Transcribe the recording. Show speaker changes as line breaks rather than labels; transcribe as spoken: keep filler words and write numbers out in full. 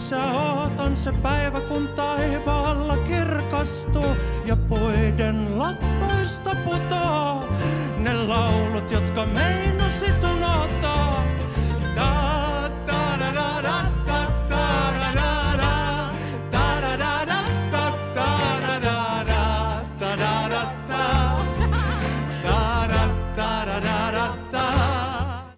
missä ootan se päivä, kun taivaalla kirkastuu ja puiden latvoista putoaa ne laulut, jotka meinasit unohtaa.